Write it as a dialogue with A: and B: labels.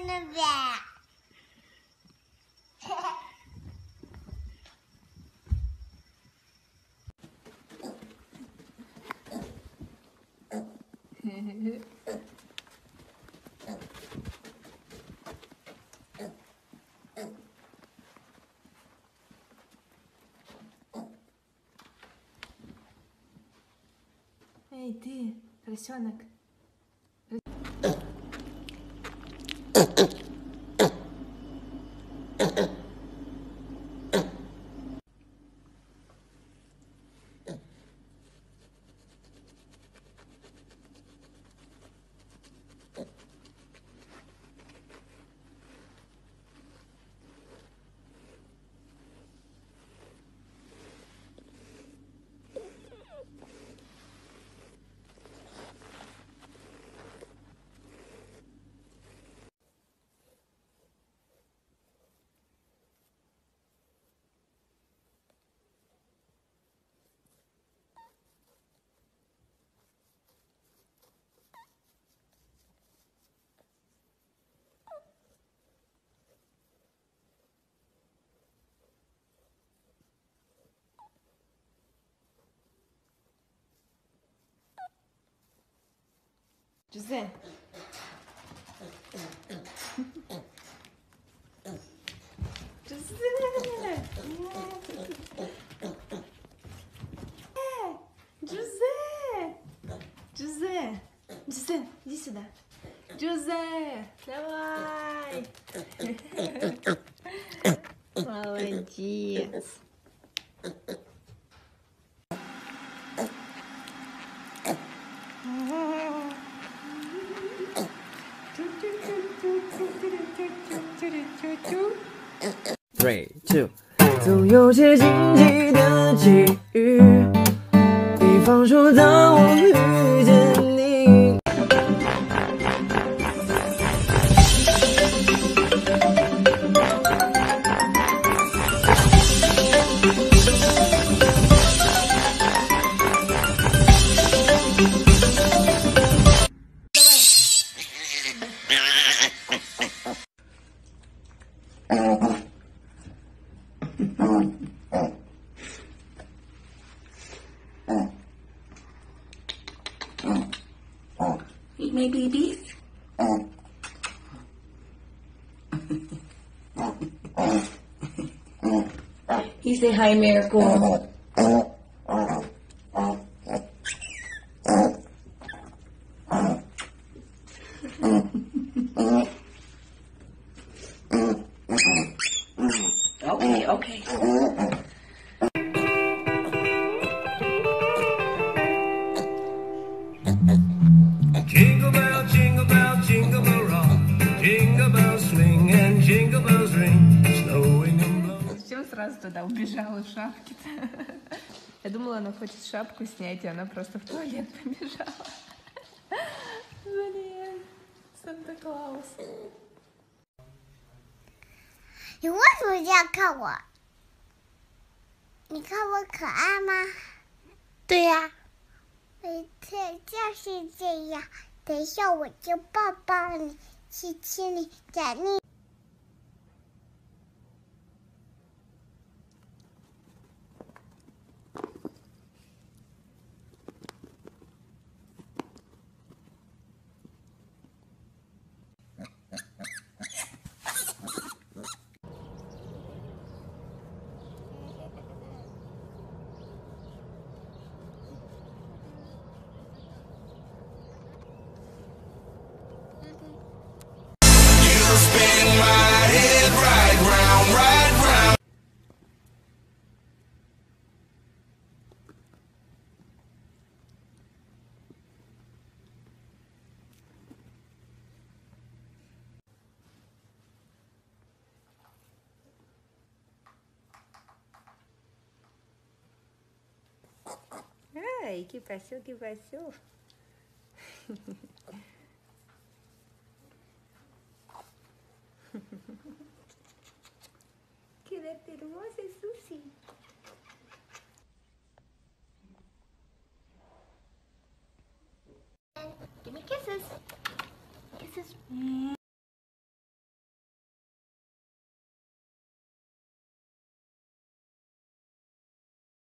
A: Эй, ты, крысенок. Джузе. Джузе. Джузе. Джузе, иди сюда. Джузе, давай. Молодец.
B: Three, two。总有些惊奇的际遇，比方说当我遇见你。
C: Eat my babies. You say hi, Miracle. Okay, okay.
D: Jingle bell, jingle bell, jingle bell rock. Jingle bells swing and jingle bells ring. Snowing and blowing.
A: Зачем сразу туда убежала в шапке-то? Я думала, она хочет шапку снять, и она просто в туалет побежала. Блин, Санта-Клаус.
E: 你为什么这样看我？你看我可爱吗？对呀、就是这样。等一下我就抱抱你，亲亲你，奖励。
D: Spin my head right round, right round.
A: Эй, кипасю, кипасю. Qué hermosa es Susi.
E: Give me kisses. Kisses.